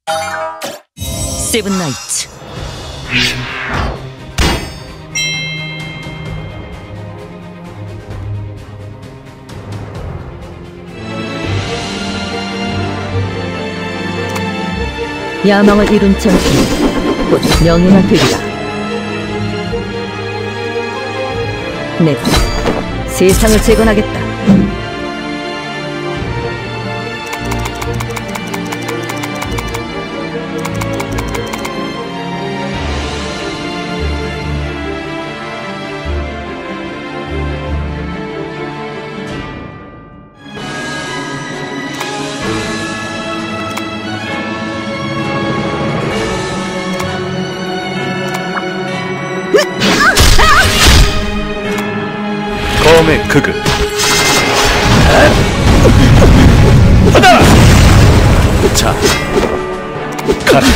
세븐나이츠. 야망을 이룬 전투는 곧 명예가 되리라. 내가 세상을 재건하겠다. 검의 극을 하나! 자, 가라!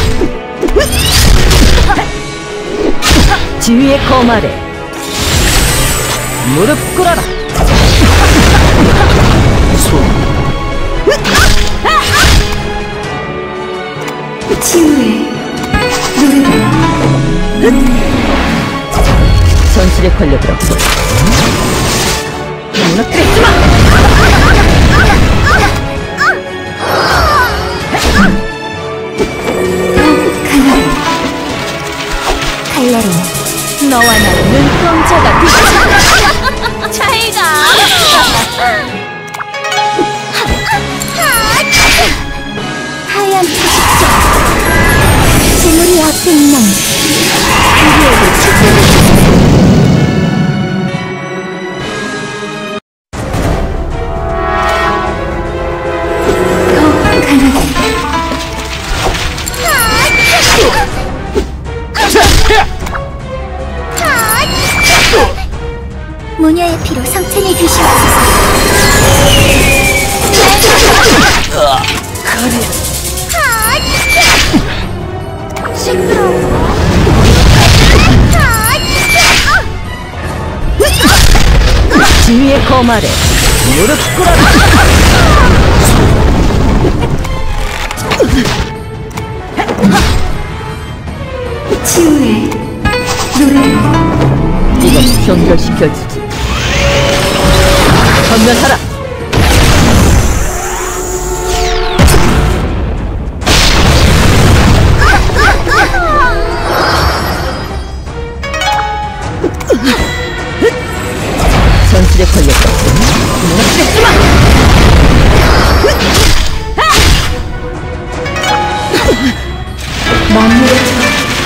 지휘의 검 아래 무릎 꿇어라. 치유의 노래를 전술에 걸려들었고 무너뜨리지 마! 칼날은 너와 나의 눈동자가 비쳐. 잘 가. 하얀 표식자 재물이 앞에 있는 우리에게 축복을 모녀의 피로 성찬해 주시옵소서. 시끄러워. 지휘의 검 아래 무릎 꿇어라. 치유의 노래를 이건 경결시켜주지. 전멸하라. 전술에 걸렸다. 무너뜨리지 마! 만물의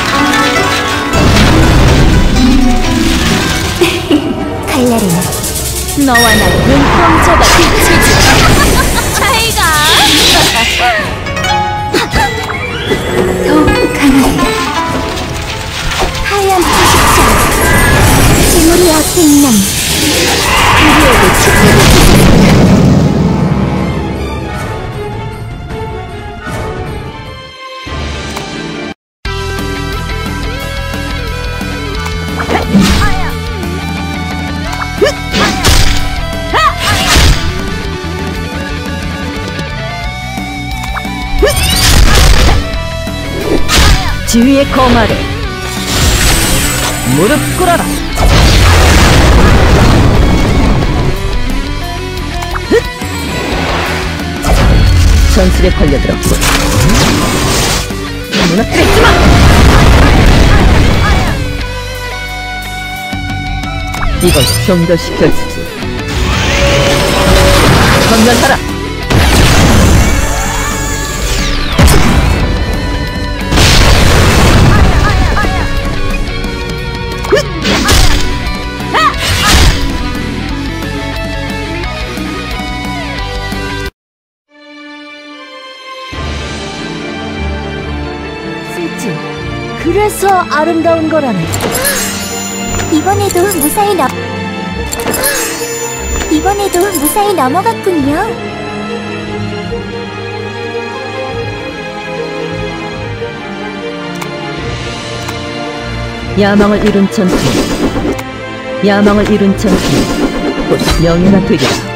칼날은 너와 나의 눈동자가 비치지. 잘 가. 더욱 강하게 하얀 표식자 재물이 앞에 있는 우리에게 축복을 주소서. 지휘의 검 아래 무릎 꿇어라. 전술에 걸려들었고 무너뜨리지 마! 이걸 경결시켜주지. 전멸하라. 그래서 아름다운 거라네. 이번에도 무사히 넘어갔군요. 야망을 이룬 전투는 곧 명예가 되리라.